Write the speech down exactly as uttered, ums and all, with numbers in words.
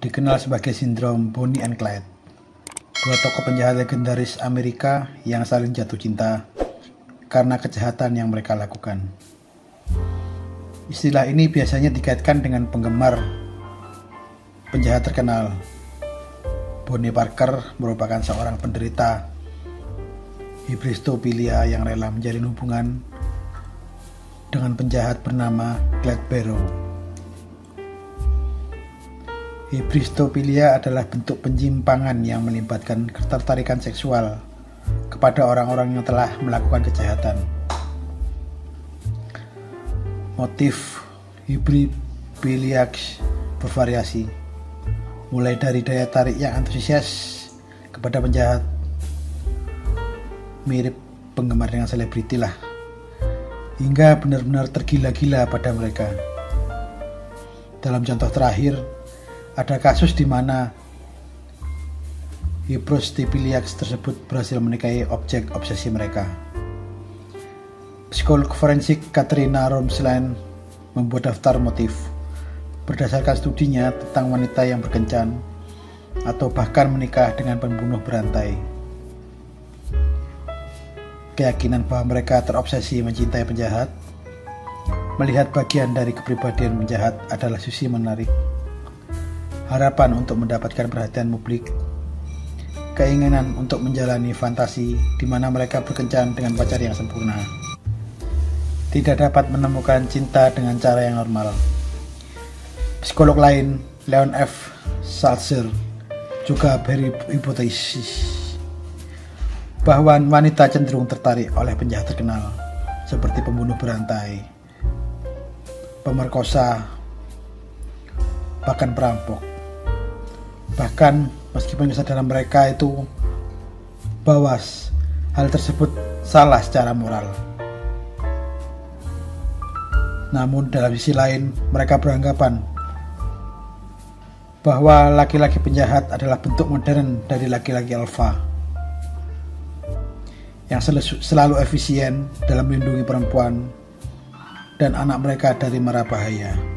dikenal sebagai sindrom Bonnie and Clyde, dua tokoh penjahat legendaris Amerika yang saling jatuh cinta karena kejahatan yang mereka lakukan. Istilah ini biasanya dikaitkan dengan penggemar penjahat terkenal. Bonnie Parker merupakan seorang penderita hibristofilia yang rela menjalin hubungan dengan penjahat bernama Clyde Barrow. Hibristofilia adalah bentuk penyimpangan yang melibatkan ketertarikan seksual kepada orang-orang yang telah melakukan kejahatan. Motif hibristofilia bervariasi, mulai dari daya tarik yang antusias kepada penjahat, mirip penggemar dengan selebriti lah, hingga benar-benar tergila-gila pada mereka. Dalam contoh terakhir, ada kasus di mana hibristofilia tersebut berhasil menikahi objek obsesi mereka. Psikolog forensik Katrina Romsland membuat daftar motif berdasarkan studinya tentang wanita yang berkencan atau bahkan menikah dengan pembunuh berantai. Keyakinan bahwa mereka terobsesi mencintai penjahat, melihat bagian dari kepribadian penjahat adalah sisi menarik. Harapan untuk mendapatkan perhatian publik, keinginan untuk menjalani fantasi di mana mereka berkencan dengan pacar yang sempurna, tidak dapat menemukan cinta dengan cara yang normal. Psikolog lain, Leon F. Salzer, juga berhipotesis bahwa wanita cenderung tertarik oleh penjahat terkenal seperti pembunuh berantai, pemerkosa, bahkan perampok. Bahkan meskipun kesadaran mereka itu bahwa hal tersebut salah secara moral, namun dalam sisi lain mereka beranggapan bahwa laki-laki penjahat adalah bentuk modern dari laki-laki alfa yang selalu efisien dalam melindungi perempuan dan anak mereka dari mara bahaya.